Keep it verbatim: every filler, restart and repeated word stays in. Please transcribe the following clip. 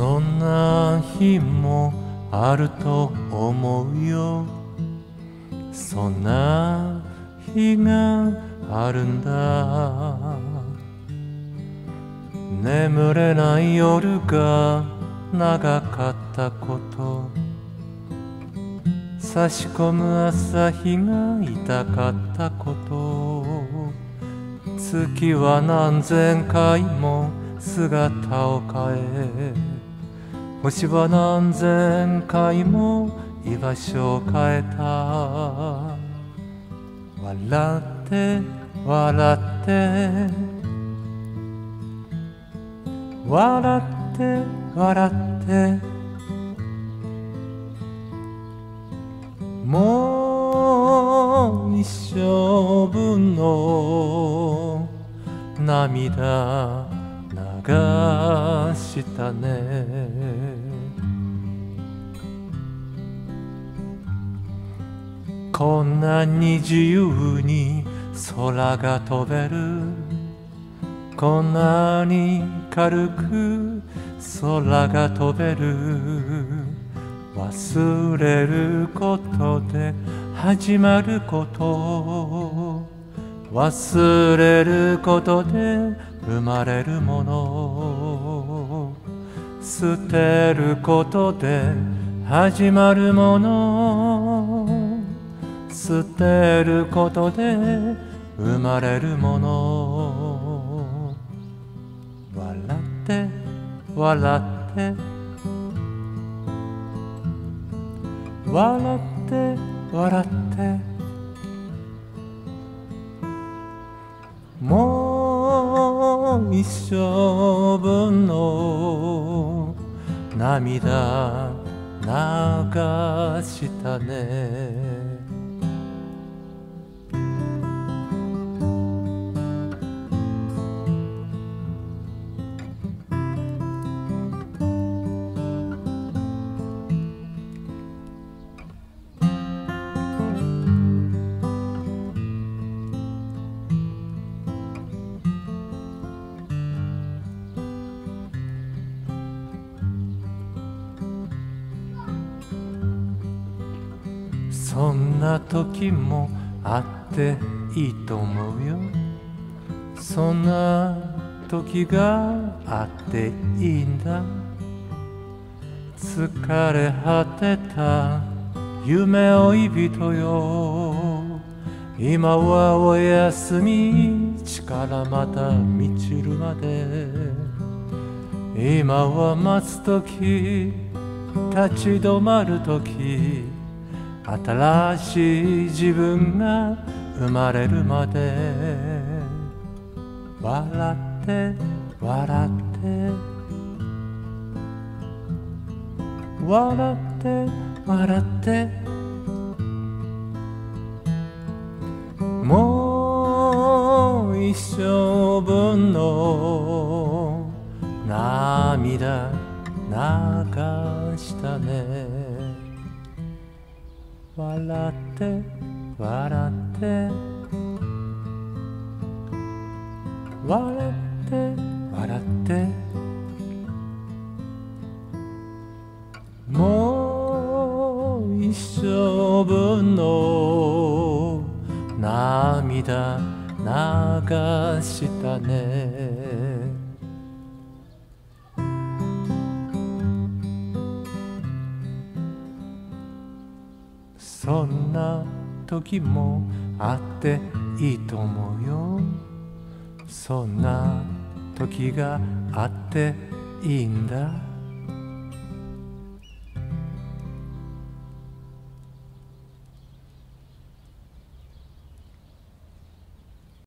そんな日もあると思うよ。そんな日があるんだ。眠れない夜が長かったこと、差し込む朝日が痛かったこと、月は何千回も姿を変え、星は何千回も居場所を変えた。笑って笑って笑って笑ってもう一生分の涙流したね。こんなに自由に空が飛べる、こんなに軽く空が飛べる。忘れることで始まること、忘れることで生まれるもの、捨てることで始まるもの、捨てることで生まれるもの。笑って笑って笑って笑ってもう一生分の涙流したね。そんな時もあっていいと思うよ。そんな時があっていいんだ。疲れ果てた夢追い人よ、今はお休み、力また満ちるまで。今は待つ時、立ち止まる時、新しい自分が生まれるまで。笑って笑って笑って笑ってもう一生分の涙流したね。笑って笑って笑って笑ってもう一生分の涙流したね。そんな時もあっていいと思うよ。そんな時があっていいんだ。